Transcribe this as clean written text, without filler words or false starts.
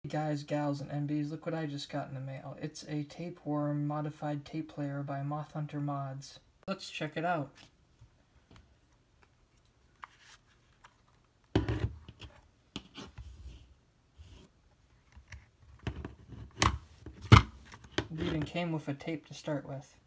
Guys, gals, and MBs, look what I just got in the mail. It's a tapeworm modified tape player by Mothhunter Mods. Let's check it out. It even came with a tape to start with.